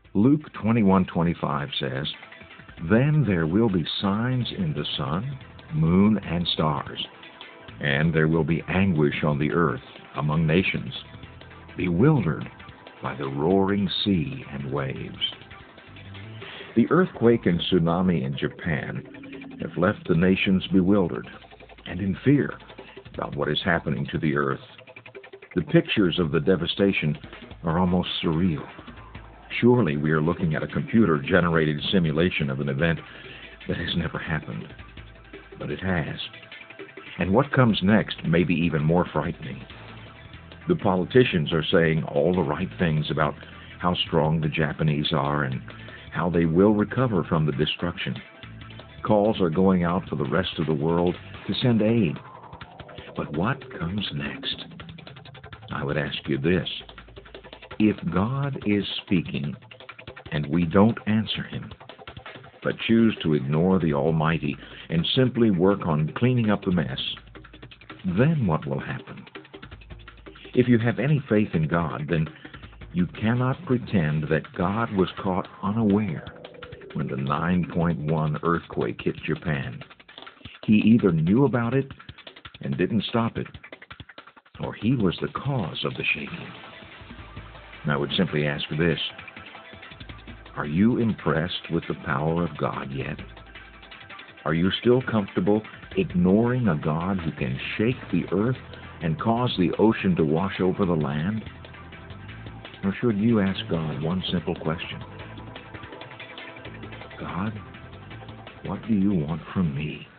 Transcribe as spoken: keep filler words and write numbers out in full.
Luke twenty-one twenty-five says, "Then there will be signs in the sun, moon, and stars, and there will be anguish on the earth among nations, bewildered by the roaring sea and waves." The earthquake and tsunami in Japan have left the nations bewildered and in fear about what is happening to the earth. The pictures of the devastation are almost surreal. Surely we are looking at a computer-generated simulation of an event that has never happened. But it has. And what comes next may be even more frightening. The politicians are saying all the right things about how strong the Japanese are and how they will recover from the destruction. Calls are going out for the rest of the world to send aid. But what comes next? I would ask you this. If God is speaking and we don't answer Him, but choose to ignore the Almighty and simply work on cleaning up the mess, then what will happen? If you have any faith in God, then you cannot pretend that God was caught unaware when the nine point one earthquake hit Japan. He either knew about it and didn't stop it, or He was the cause of the shaking. I would simply ask this. Are you impressed with the power of God yet? Are you still comfortable ignoring a God who can shake the earth and cause the ocean to wash over the land? Or should you ask God one simple question? God, what do you want from me?